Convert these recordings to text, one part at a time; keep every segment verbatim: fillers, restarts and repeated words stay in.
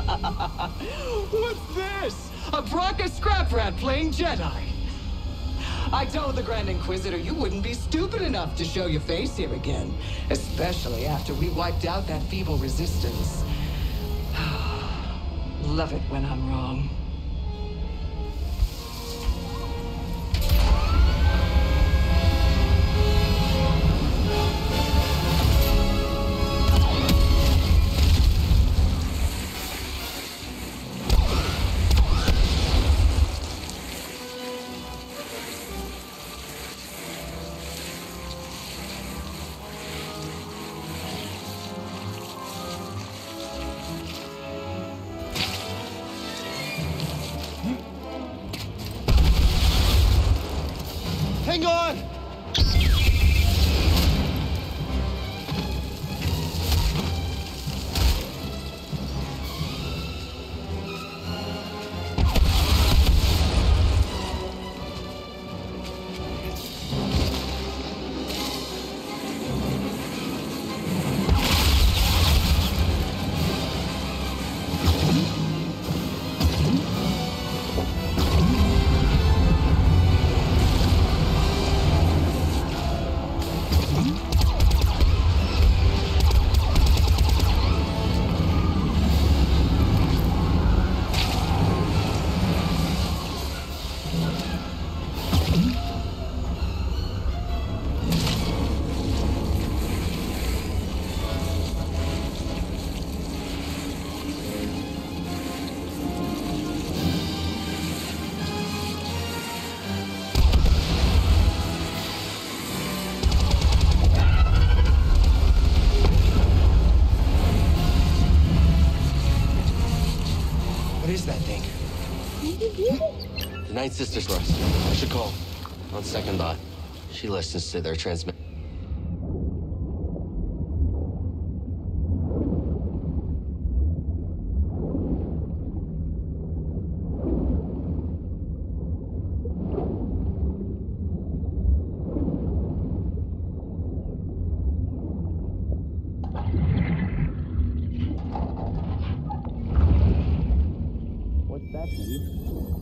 What's this? A Bracca scrap rat playing Jedi. I told the Grand Inquisitor you wouldn't be stupid enough to show your face here again. Especially after we wiped out that feeble resistance. Love it when I'm wrong. Hang on! What is that thing? The Ninth Sister's for us. I should call. On second thought, she listens to their transmit. What's that, dude?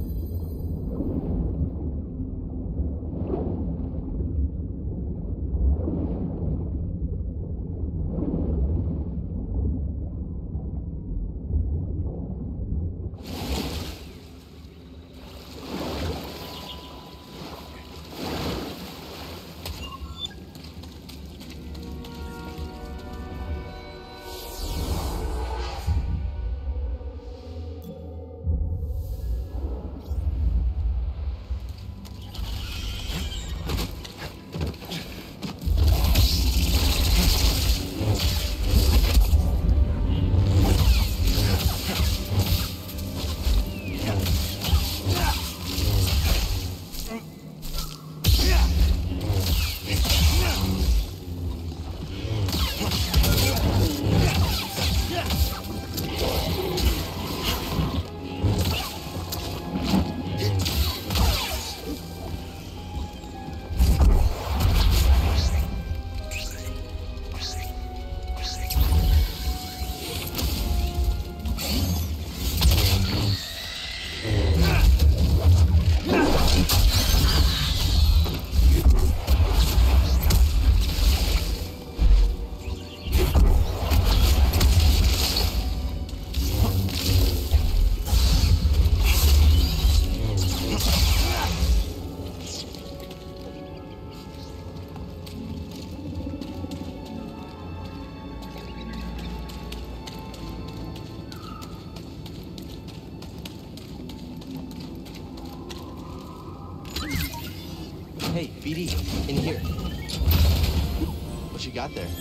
Hey, B D, in here. What you got there?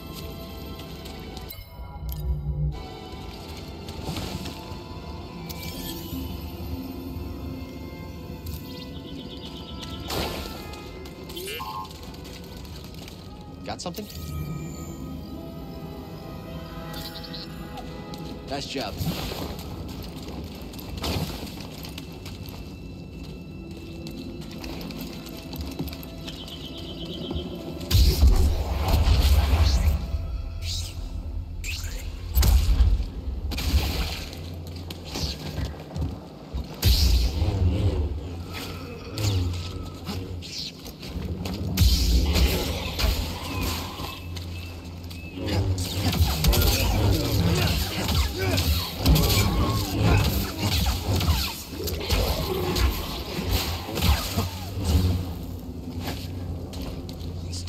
Got something? Nice job.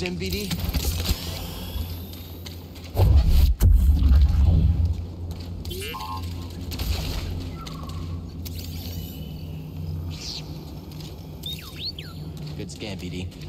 him, B D? Good scan, B D.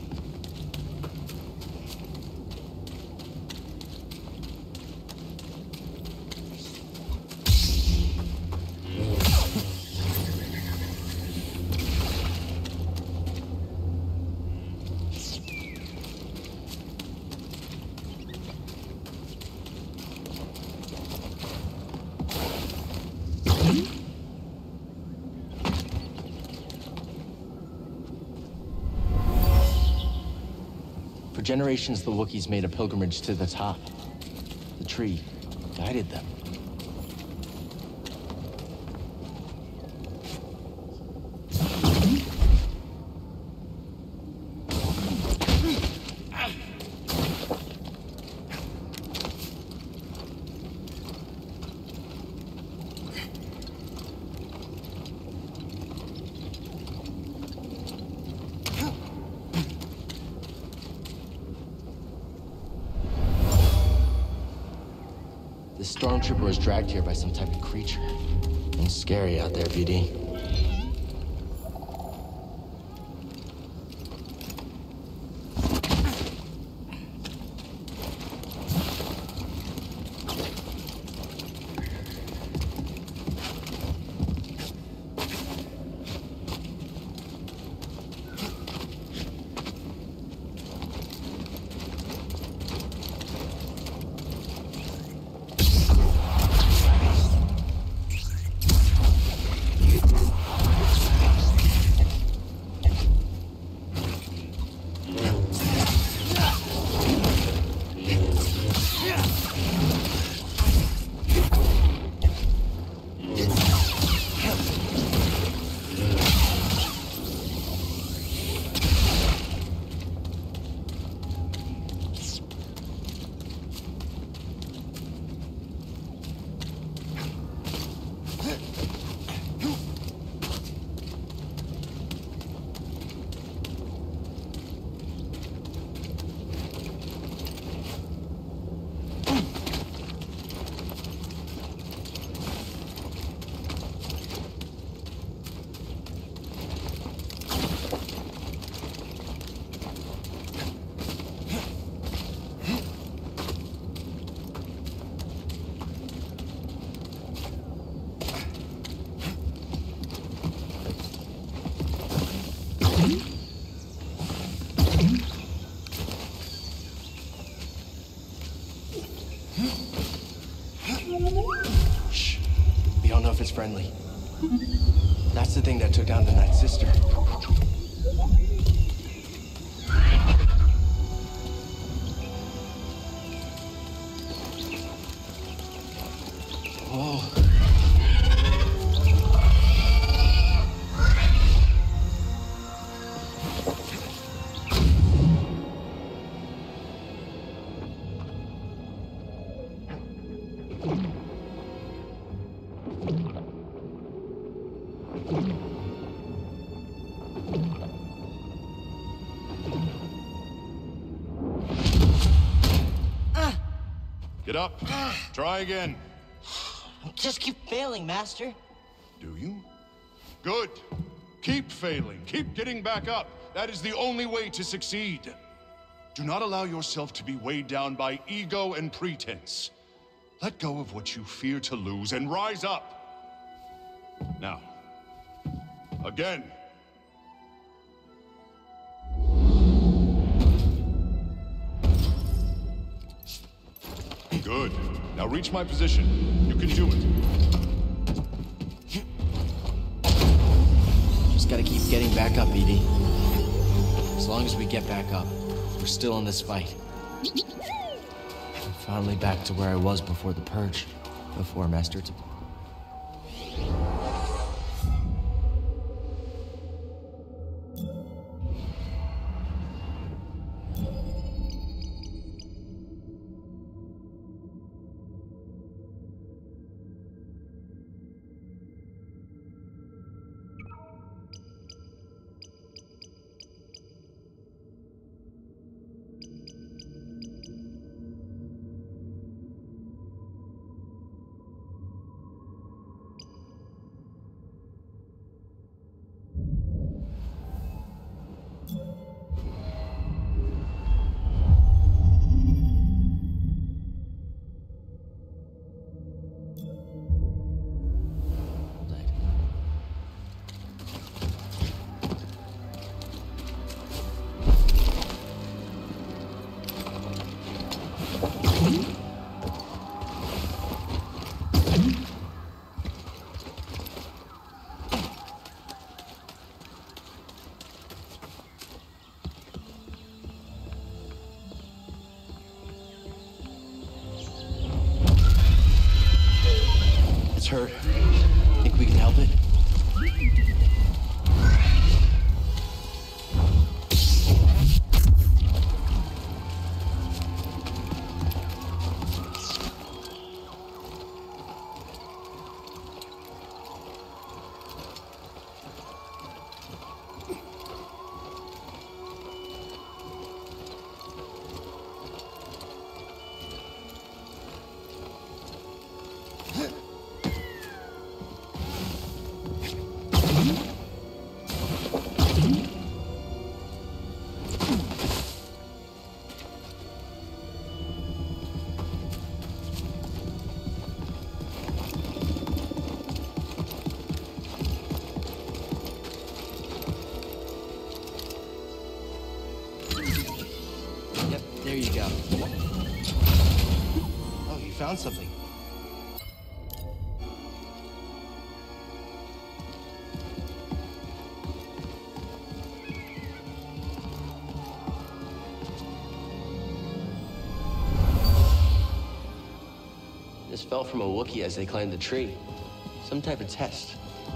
For generations, the Wookiees made a pilgrimage to the top. The tree guided them. This stormtrooper was dragged here by some type of creature. It's scary out there, B D. Shh. We don't know if it's friendly. That's the thing that took down the Night Sister. Whoa. Get up. Try again. Just keep failing, Master. Do you? Good. Keep failing. Keep getting back up. That is the only way to succeed. Do not allow yourself to be weighed down by ego and pretense. Let go of what you fear to lose and rise up. Now, again. Good. Now reach my position. You can do it. Just gotta keep getting back up, B D. As long as we get back up, we're still in this fight. I'm finally back to where I was before the Purge. Before Master T- hurt. Think we can help it? There you go. Oh, you found something. This fell from a Wookiee as they climbed the tree. Some type of test.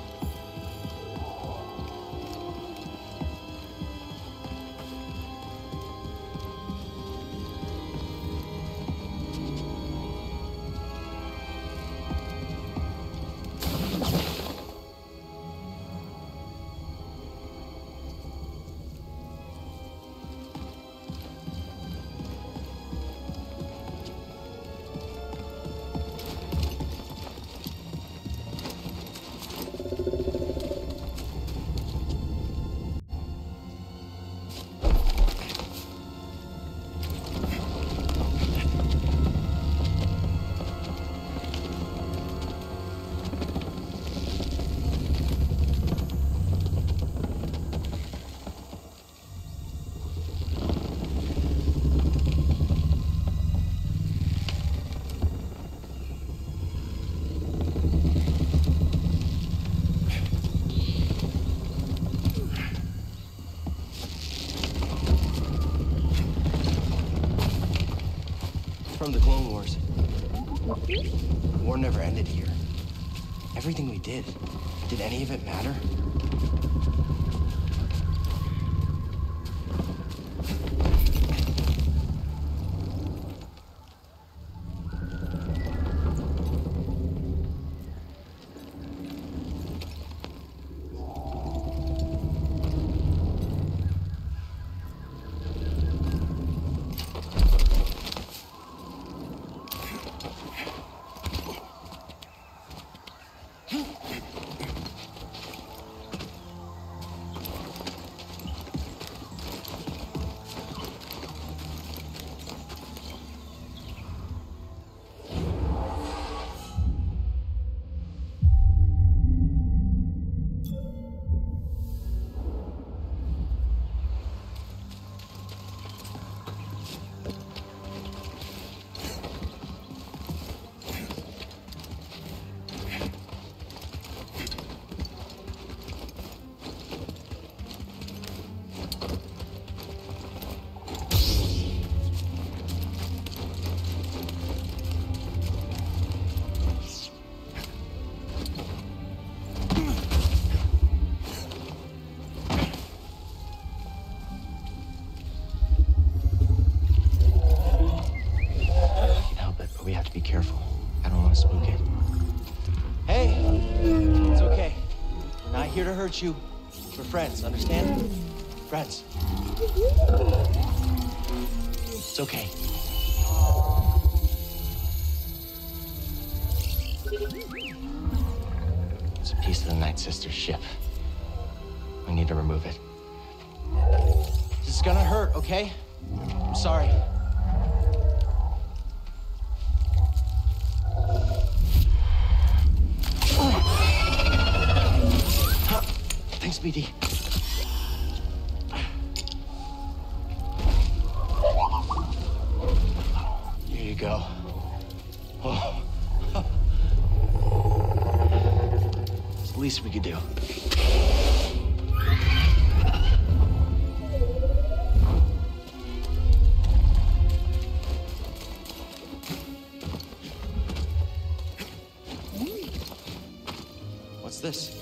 From the Clone Wars. The war never ended here. Everything we did, did any of it matter? Here to hurt you. We're friends, understand? Friends. It's okay. It's a piece of the Night Sister's ship. We need to remove it. This is gonna hurt, okay? I'm sorry. Thanks, B D. Here you go. Oh. It's the least we could do. this?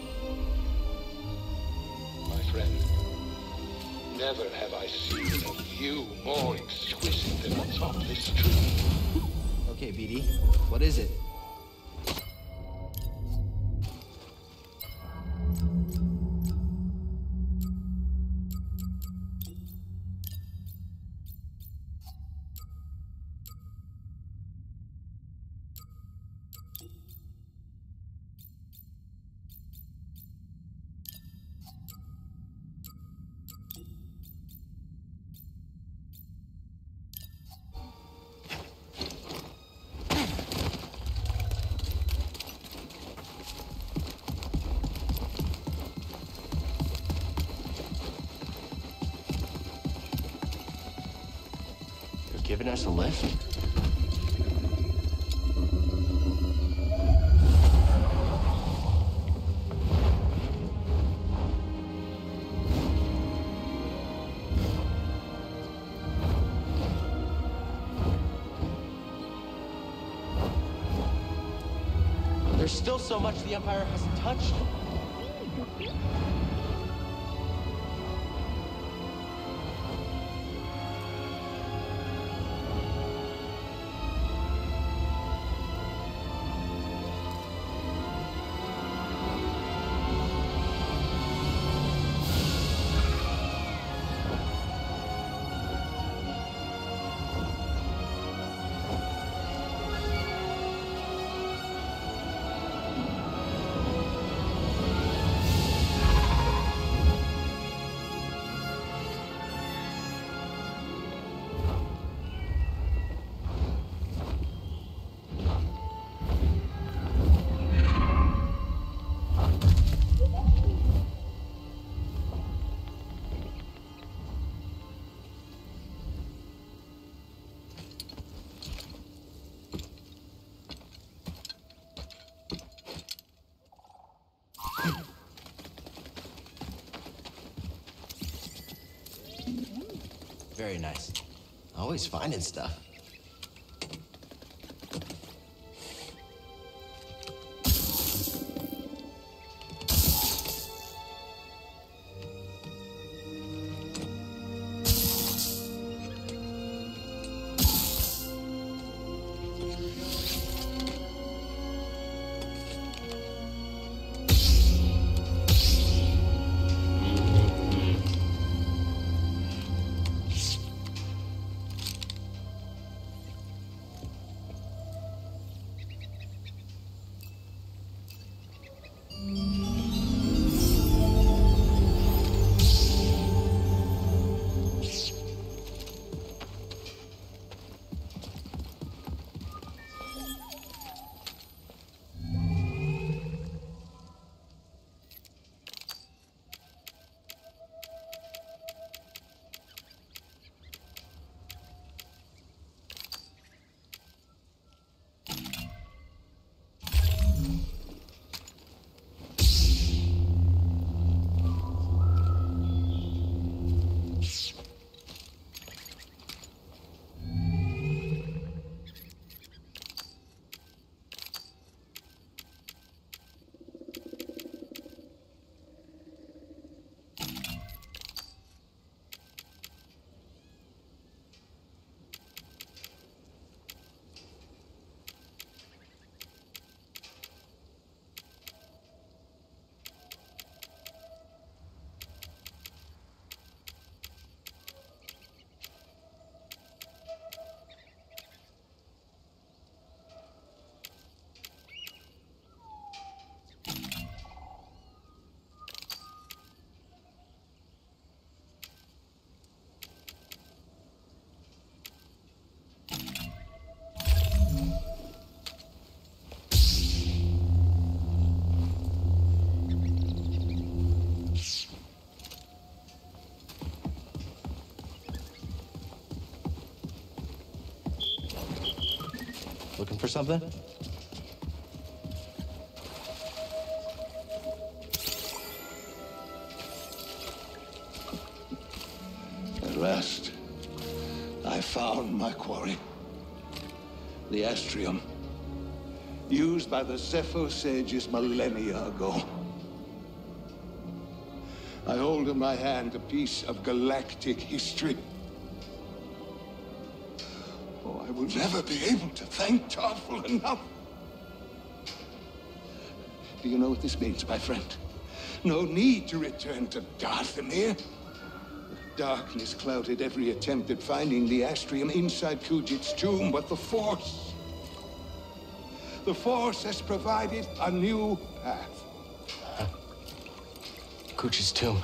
My friend, never have I seen a view more exquisite than atop this tree. Okay, B D, what is it? Giving us a lift? There's still so much the Empire hasn't touched. Very nice. Always finding stuff. Looking for something? At last, I found my quarry. The Astrium. used by the Zephyr sages millennia ago. I hold in my hand a piece of galactic history. Oh, I will never be able to thank Tarful enough. Do you know what this means, my friend? No need to return to Dathomir. Darkness clouded every attempt at finding the Astrium inside Kujet's tomb, but the Force... The Force has provided a new path. Huh? Kujet's tomb.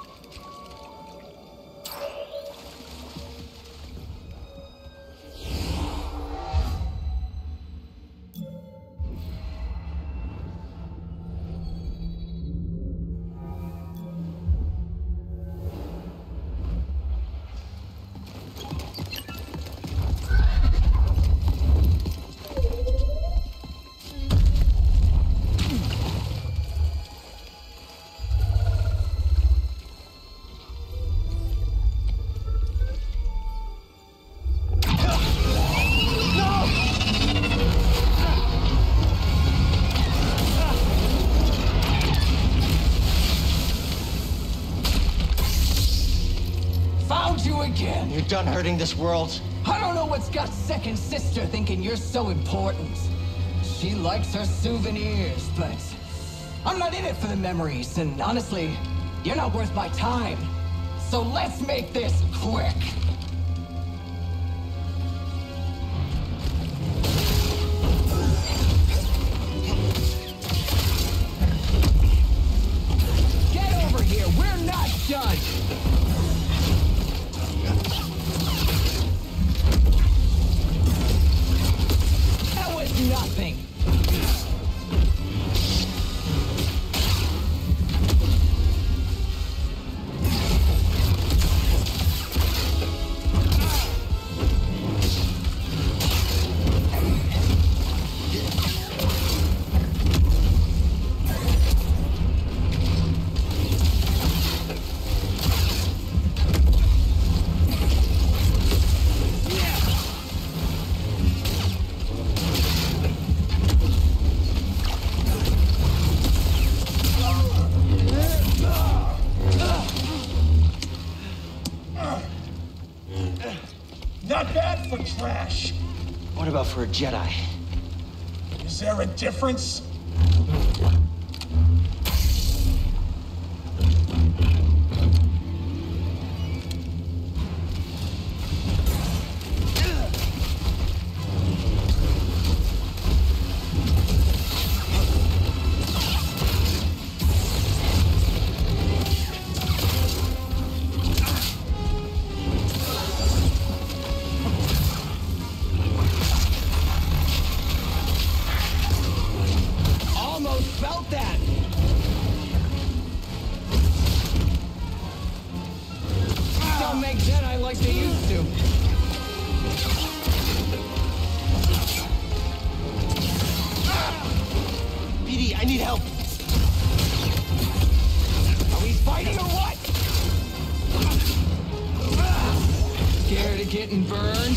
Again. You're done hurting this world. I don't know what's got second sister thinking you're so important. She likes her souvenirs, but I'm not in it for the memories, and honestly, you're not worth my time. So let's make this quick. Get over here, we're not done. Nothing. Not bad for trash. What about for a Jedi? Is there a difference? Felt that. Don't make Jedi like they used to. B D, I need help. Are we fighting or what? Scared of getting burned?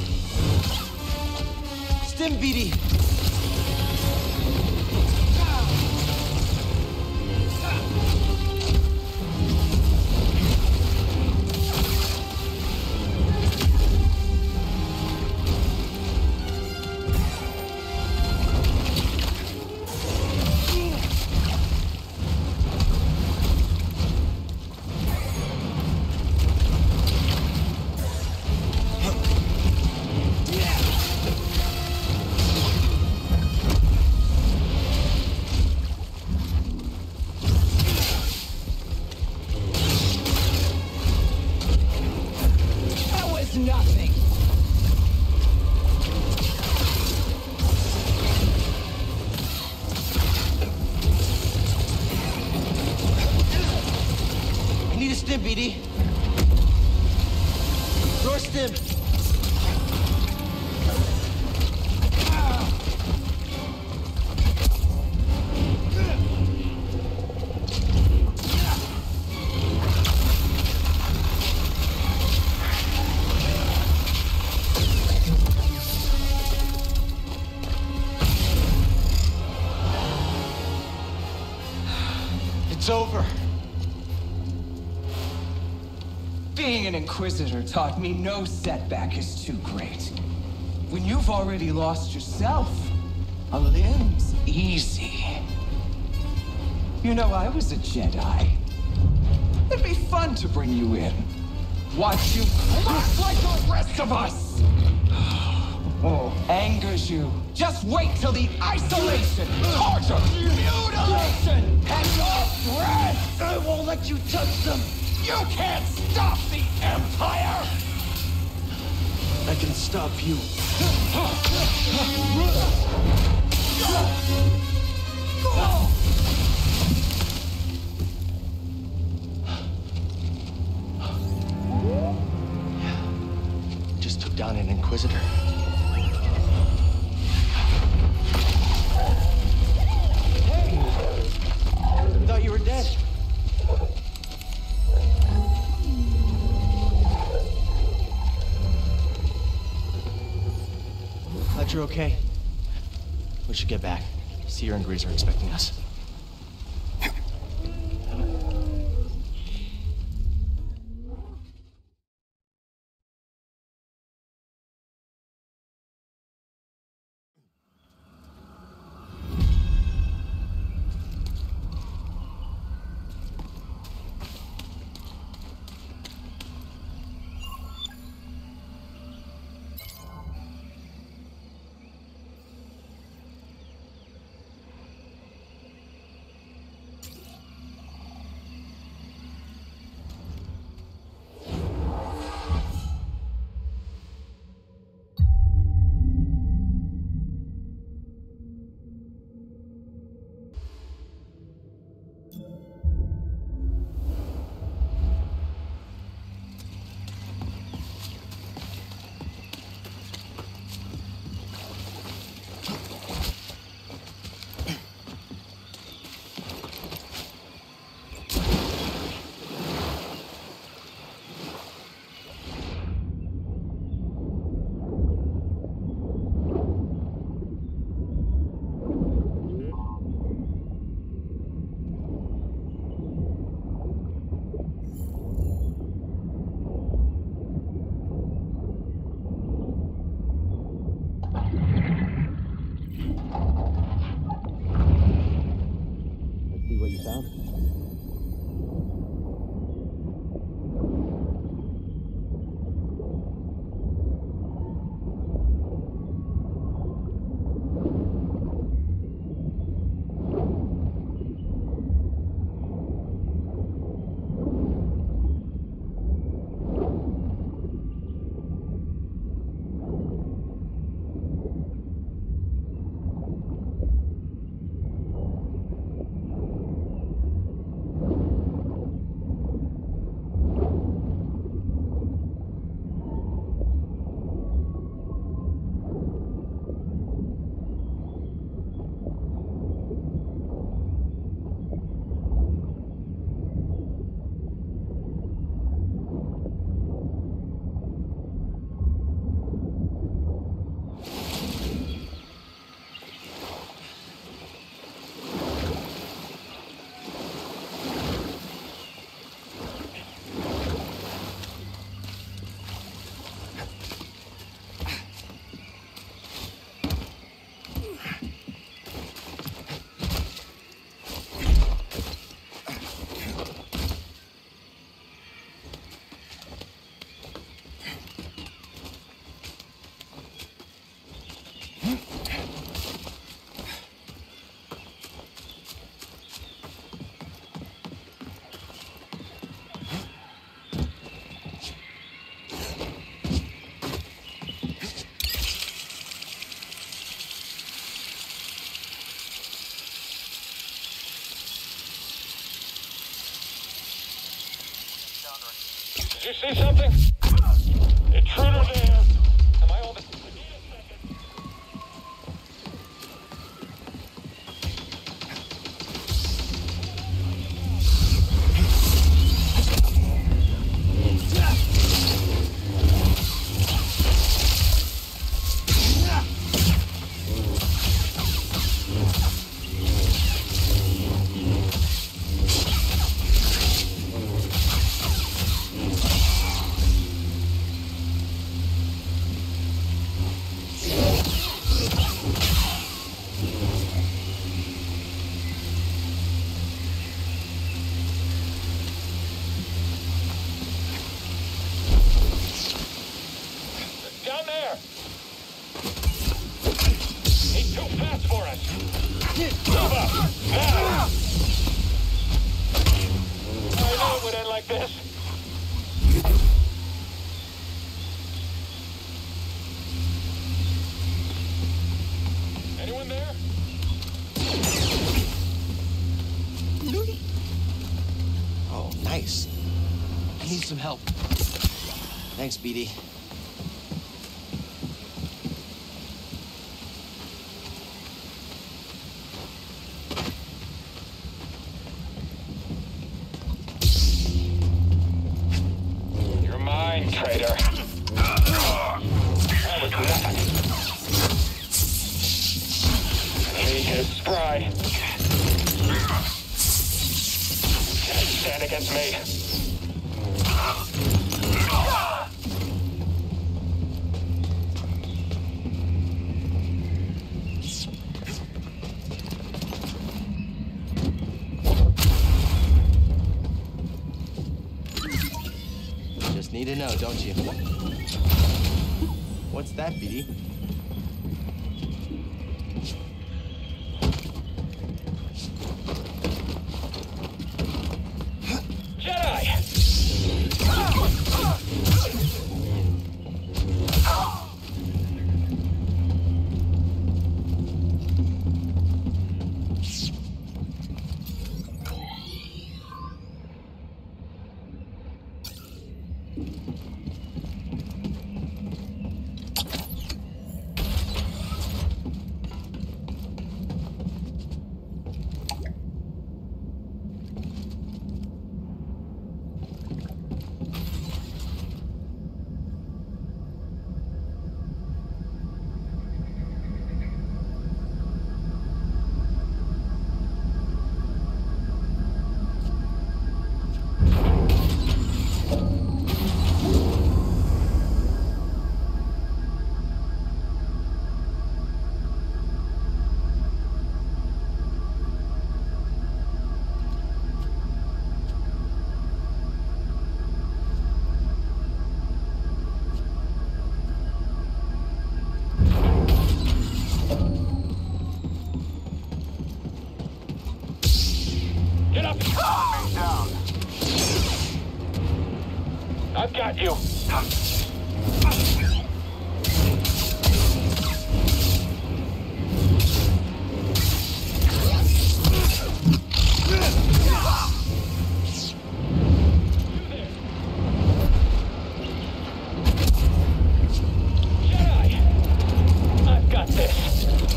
Stim, B D. stim, B D. Door stim. It's over. Being an Inquisitor taught me no setback is too great. When you've already lost yourself, a limb's easy. You know, I was a Jedi. It'd be fun to bring you in. Watch you crack like the rest of us! Oh, angers you. Just wait till the isolation, torture, mutilation, and your breath! I won't let you touch them! You can't stop the Empire! I can stop you. Just took down an Inquisitor. I thought you were dead. Glad you're okay. We should get back. Seer and Grease are expecting us. you see something? Intruder there. Am I on the... Some help. Thanks, B D. You're mine, traitor. That was nothing. Enemy is spry. Can't stand against me. Just need to know, don't you? What's that, B D? I've got you. Jedi! I've got this.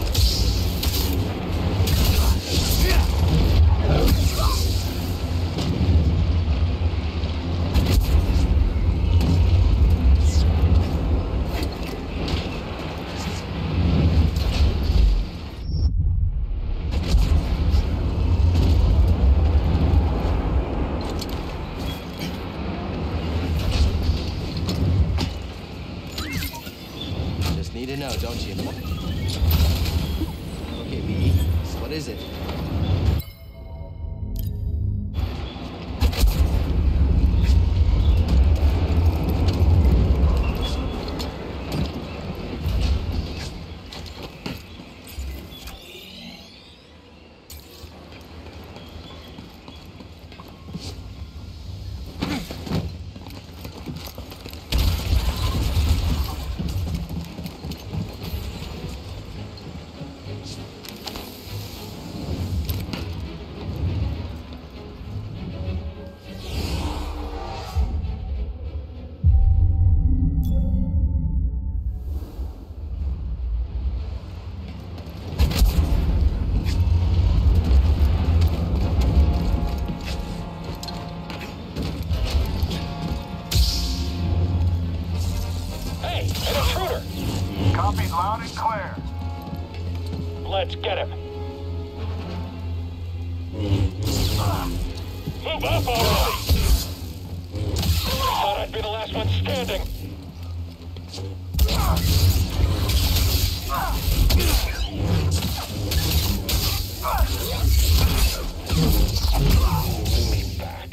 Need to know, don't you? Okay, B D, so what is it? Copied loud and clear. Let's get him. Move up already! Thought I'd be the last one standing. Lean back.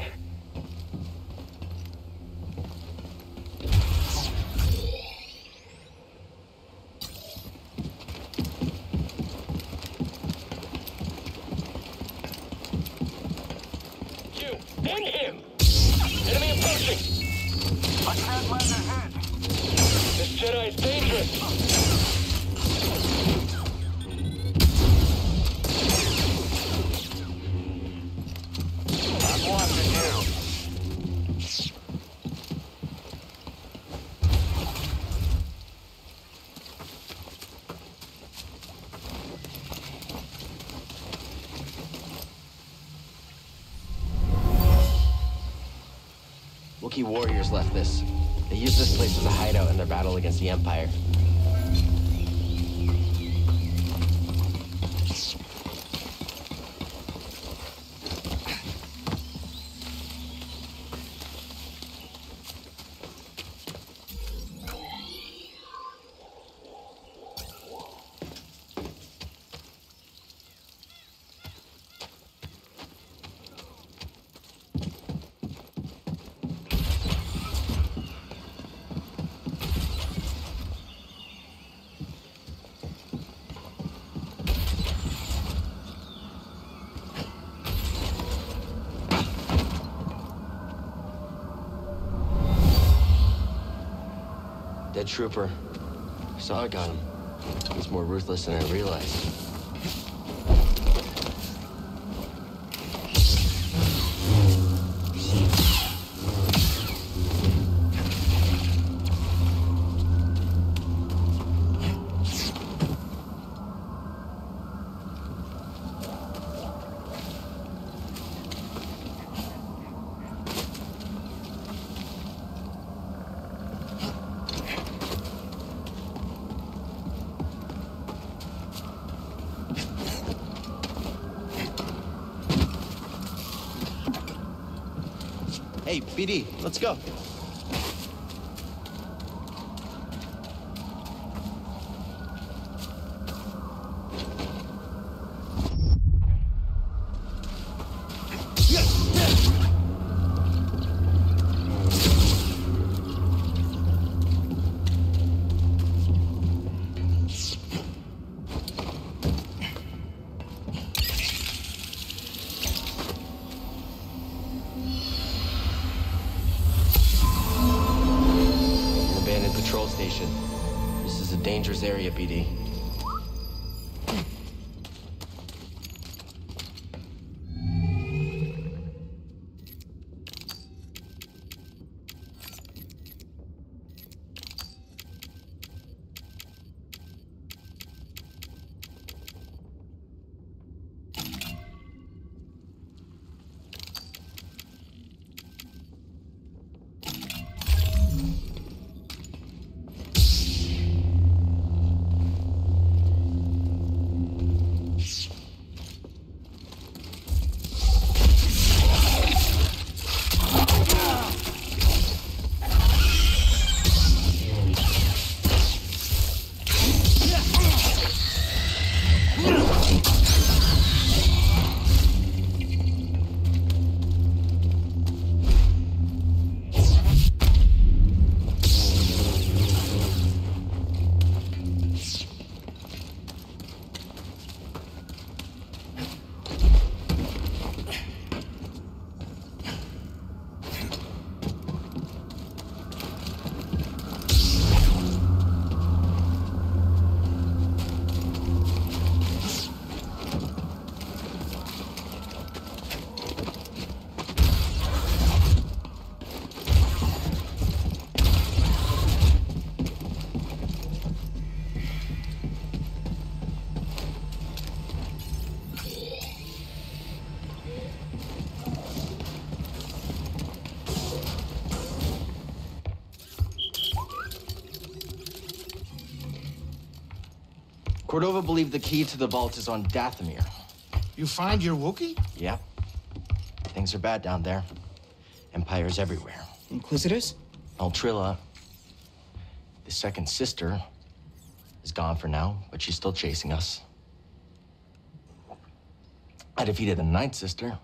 You, and him! Enemy approaching! I can't land ahead. This Jedi is dangerous. I'm watching you. Wookiee warriors left this. They used this place as a hideout in their battle against the Empire. Dead trooper. Saw I got him. He's more ruthless than I realized. Hey, B D, let's go. Patrol station. This is a dangerous area, B D. Cordova believed the key to the vault is on Dathomir. You find your Wookiee? Yep. Things are bad down there. Empires everywhere. Inquisitors? Altrilla, the second sister, is gone for now, but she's still chasing us. I defeated the ninth sister.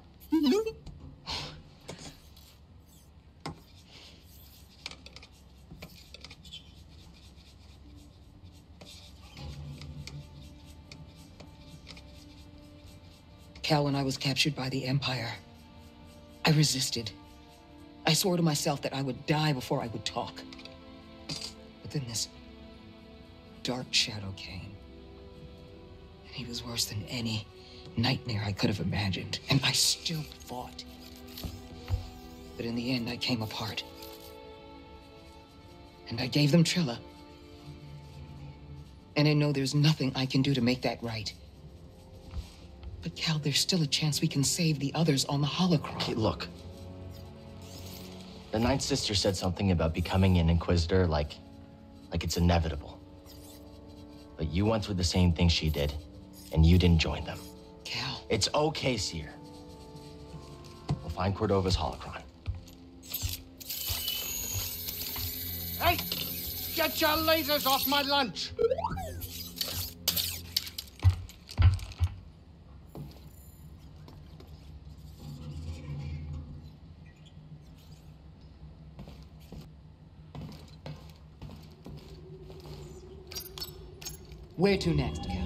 Cal, when I was captured by the Empire, I resisted. I swore to myself that I would die before I would talk. But then this dark shadow came. And he was worse than any nightmare I could have imagined. And I still fought. But in the end, I came apart. And I gave them Trilla. And I know there's nothing I can do to make that right. But Cal, there's still a chance we can save the others on the holocron. Okay, look. The Ninth Sister said something about becoming an Inquisitor like... like it's inevitable. But you went through the same thing she did, and you didn't join them. Cal. It's okay, Cere. We'll find Cordova's holocron. Hey! Get your lasers off my lunch! Where to next, Cal?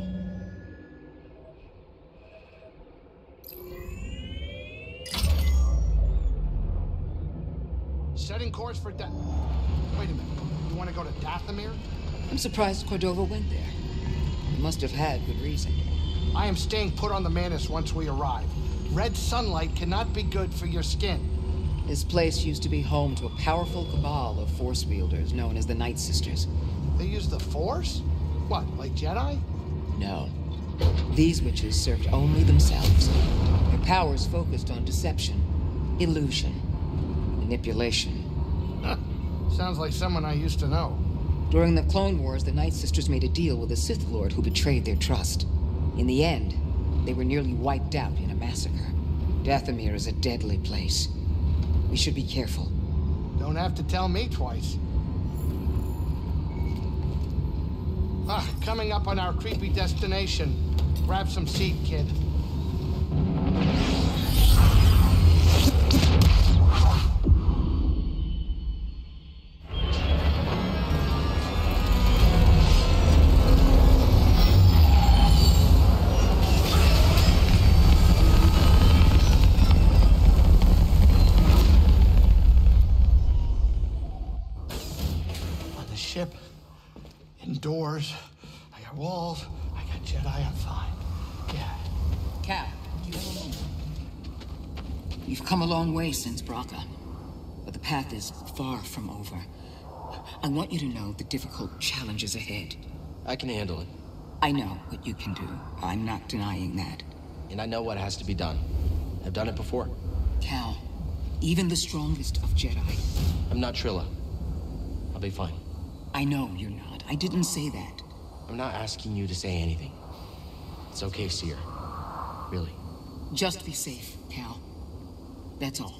Setting course for Da... Wait a minute. You want to go to Dathomir? I'm surprised Cordova went there. He must have had good reason. I am staying put on the Mantis once we arrive. Red sunlight cannot be good for your skin. This place used to be home to a powerful cabal of Force wielders known as the Night Sisters. They use the Force? What, like Jedi? No. These witches served only themselves. Their powers focused on deception, illusion, manipulation. Huh. Sounds like someone I used to know. During the Clone Wars, the Night Sisters made a deal with a Sith Lord who betrayed their trust. In the end, they were nearly wiped out in a massacre. Dathomir is a deadly place. We should be careful. Don't have to tell me twice. Ah, coming up on our creepy destination. Grab some seat, kid. On the ship. Indoors. I got walls. I got Jedi. I'm fine. Yeah. Cal, do you have a moment? You've come a long way since Bracca, but the path is far from over. I want you to know the difficult challenges ahead. I can handle it. I know what you can do. I'm not denying that. And I know what has to be done. I've done it before. Cal, even the strongest of Jedi. I'm not Trilla. I'll be fine. I know you're not. I didn't say that. I'm not asking you to say anything. It's okay, Cere. Really. Just be safe, Cal. That's all.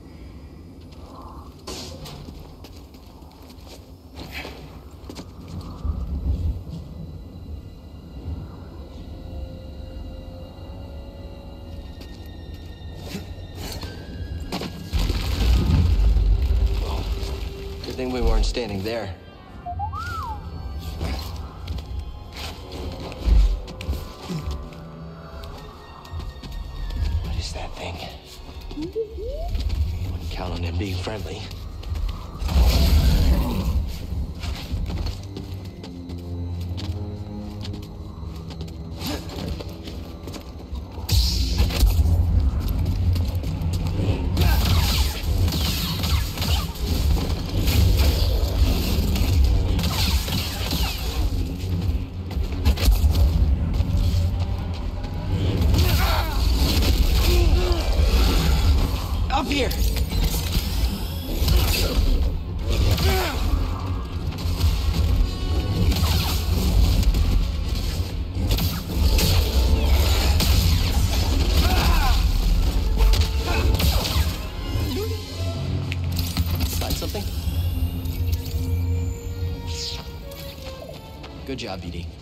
Well, good thing we weren't standing there. Count on him being friendly. Up here! Good job, B D.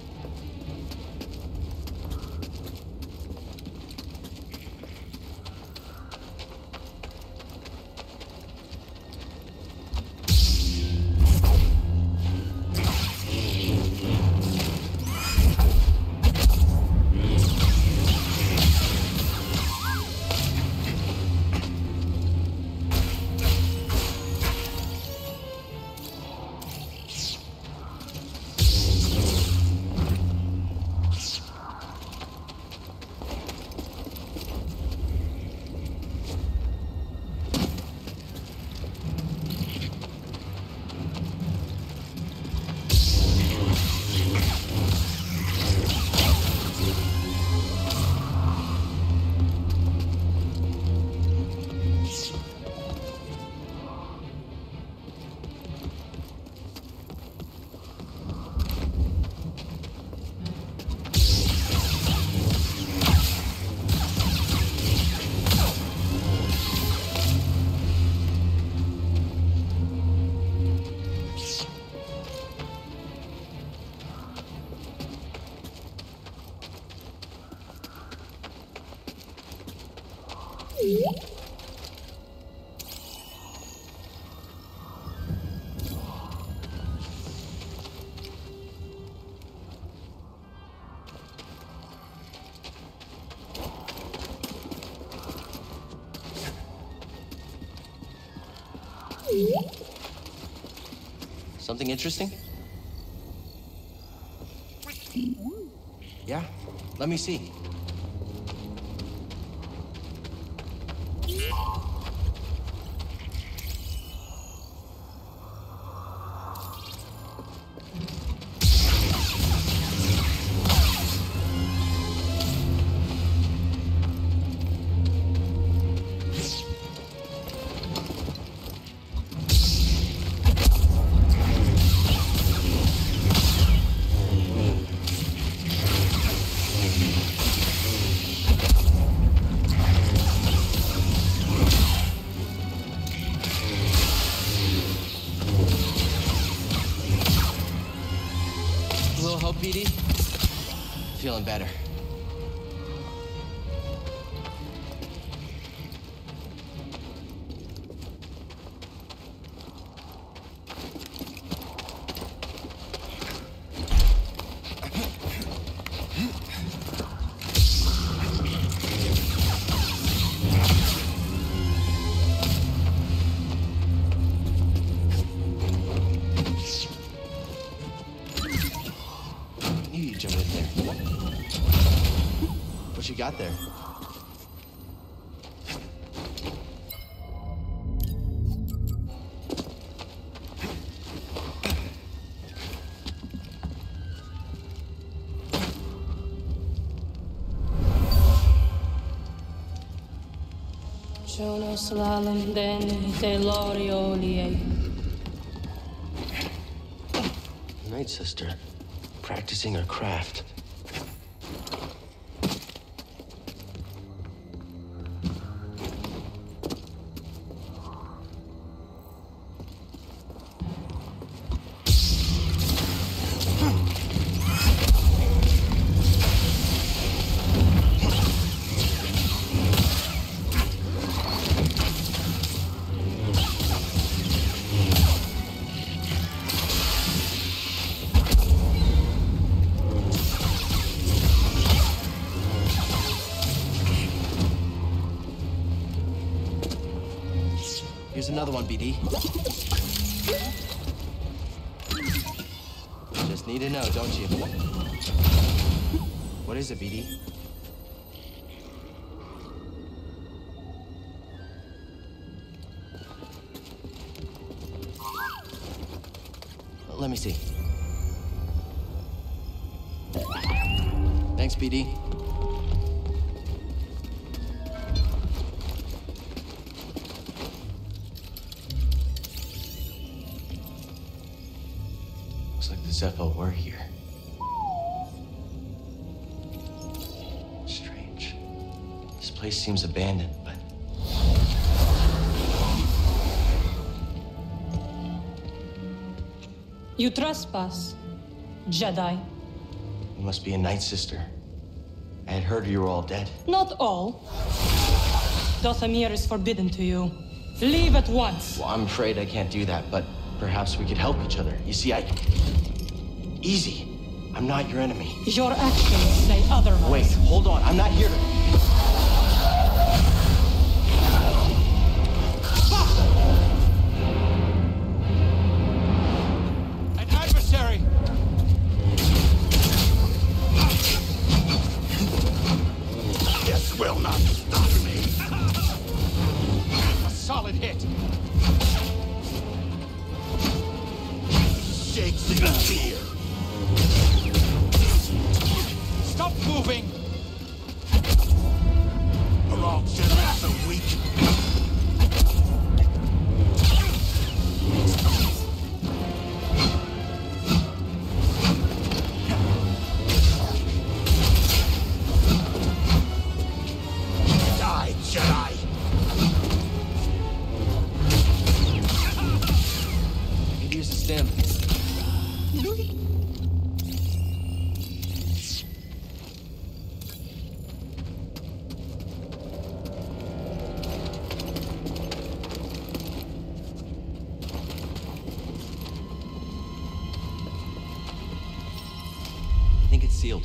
Something interesting? Yeah? Let me see. B D? Feeling better. What you got there? Night Sister, practicing her craft. Here's another one, B D. Just need to know, don't you? What is it, B D? Let me see. Thanks, B D. Looks like the Zepho were here. Strange. This place seems abandoned, but... You trespass. Jedi. You must be a Night Sister. I had heard you were all dead. Not all. Dathomir is forbidden to you. Leave at once. Well, I'm afraid I can't do that, but perhaps we could help each other. You see, I... Easy. I'm not your enemy. Your actions say otherwise. Wait, hold on. I'm not here to... An adversary! This will not stop me. A solid hit. Shakes in fear. Stop moving! Are all Jedi so weak? Die, Jedi! I could use a stim. I think it's sealed.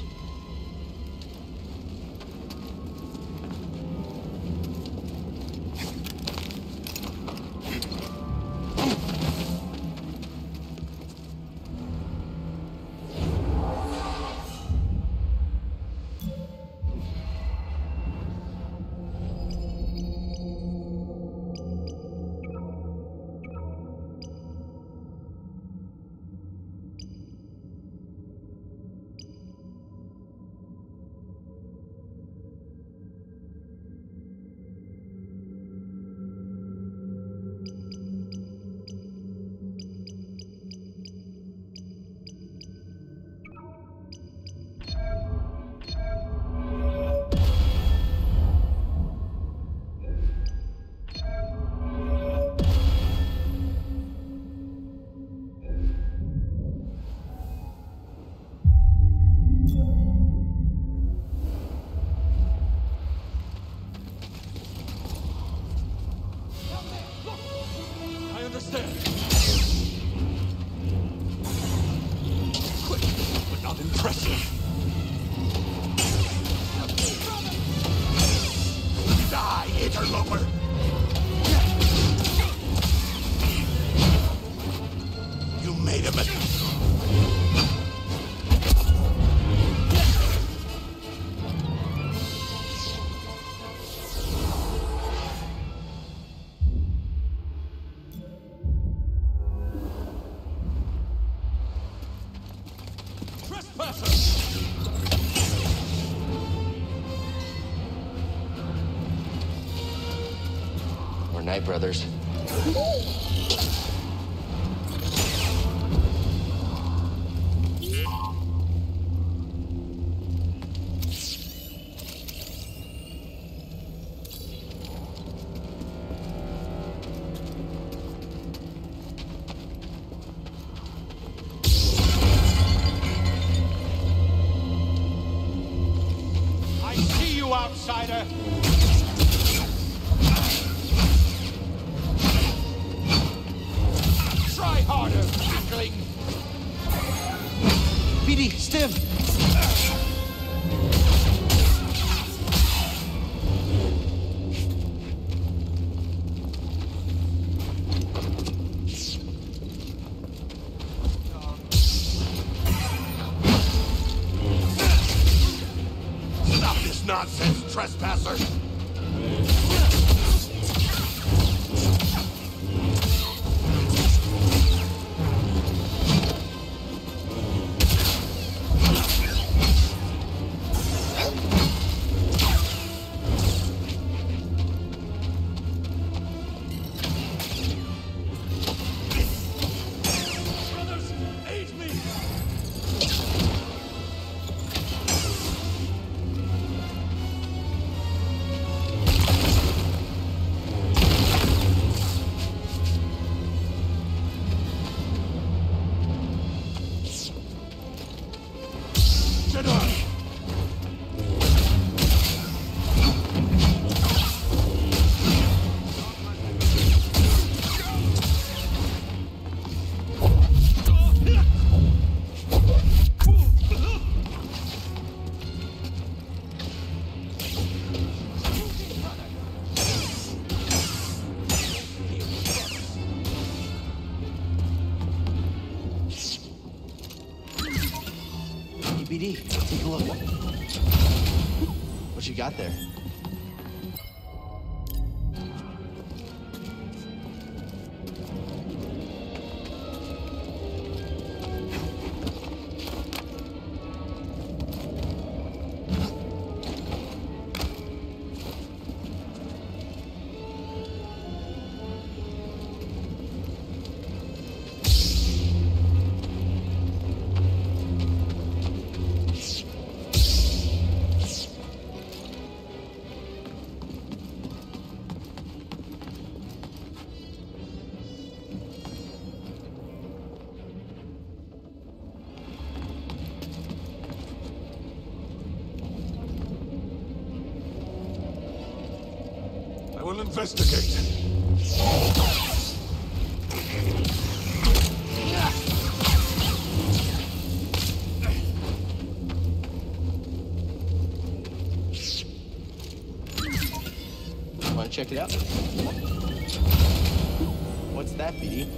Night Brothers. I see you, outsider! Try harder, weakling! B D, stim! Stop this nonsense, trespasser! B D, take a look. What you got there? I will investigate. Want to check it out? What's that, B D?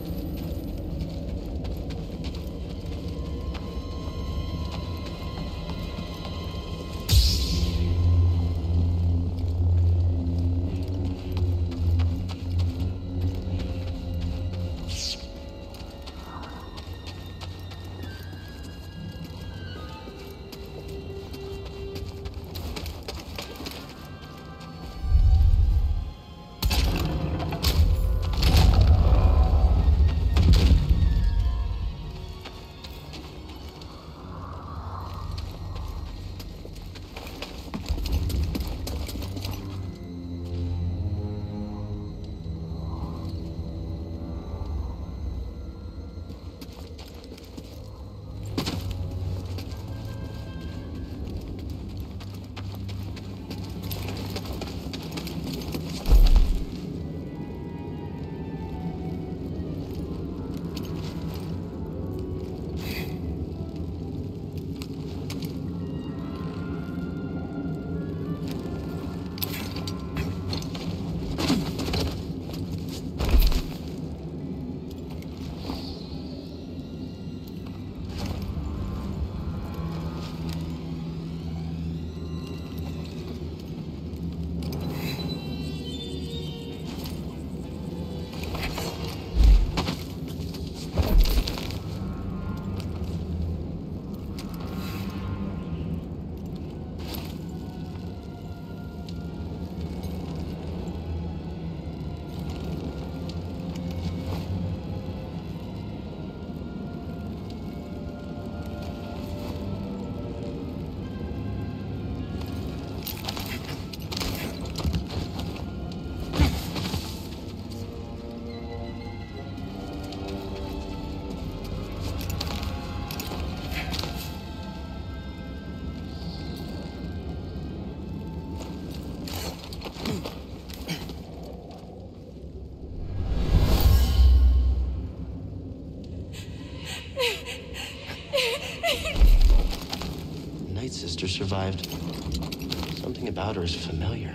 Night Sister survived. Something about her is familiar.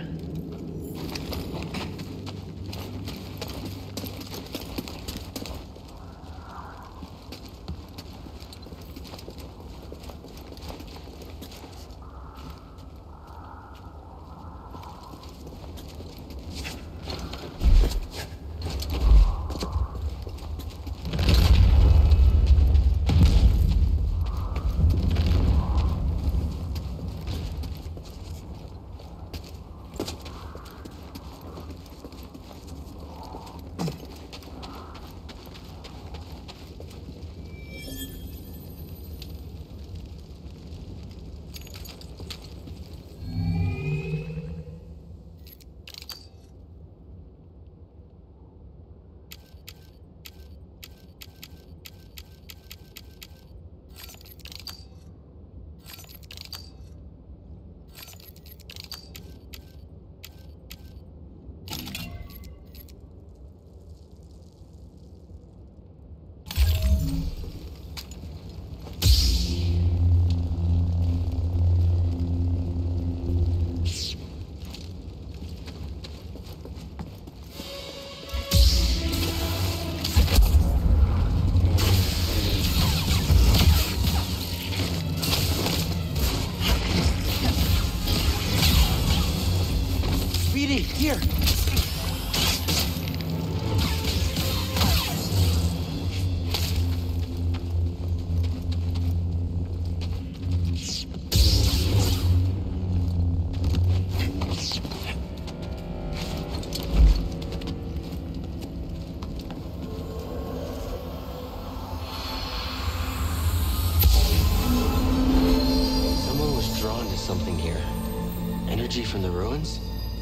ruins?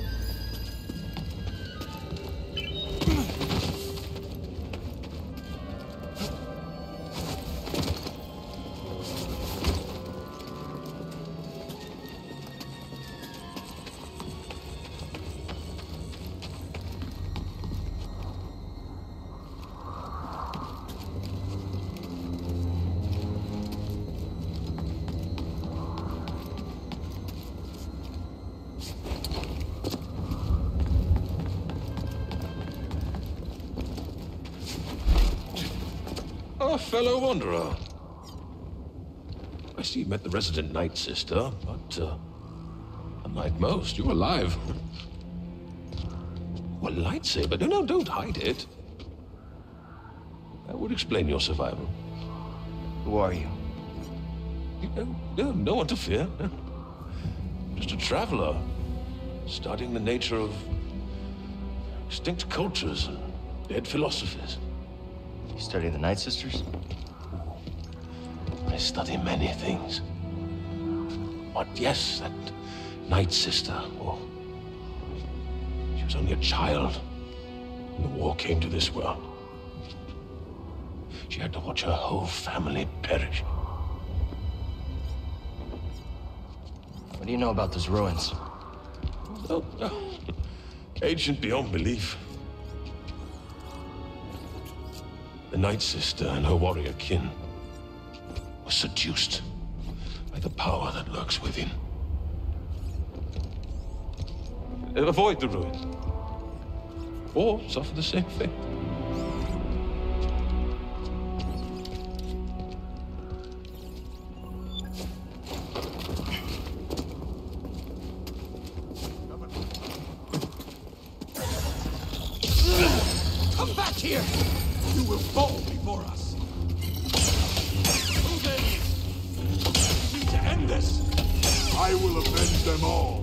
Oh, fellow wanderer. I see you met the resident Night Sister, but, uh, unlike most, you're alive. Well, lightsaber? No, no, don't hide it. That would explain your survival. Who are you? You know, no, no one to fear. Just a traveler, studying the nature of extinct cultures and dead philosophies. You study the Night Sisters? I study many things. But yes, that Night Sister, oh, she was only a child when the war came to this world. She had to watch her whole family perish. What do you know about those ruins? Oh, oh. Ancient beyond belief. The Night Sister and her warrior kin were seduced by the power that lurks within. Avoid the ruins, or suffer the same fate. Come back here! You will fall before us. Move in! We need to end this! I will avenge them all.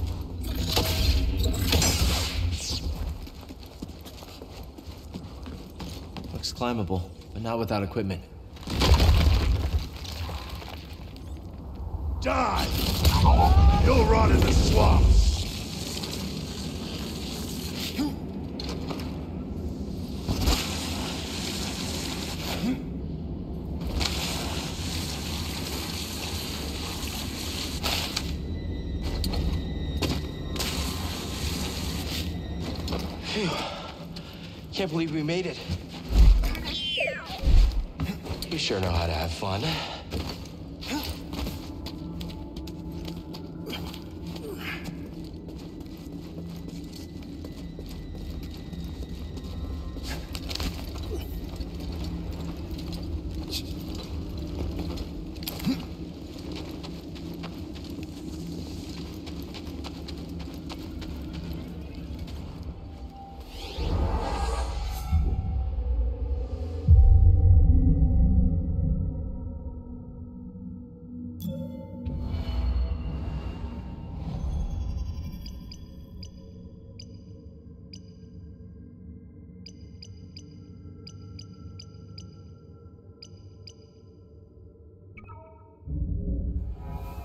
Looks climbable, but not without equipment. Die! You'll rot in the swamps. Phew. Can't believe we made it. You sure know how to have fun.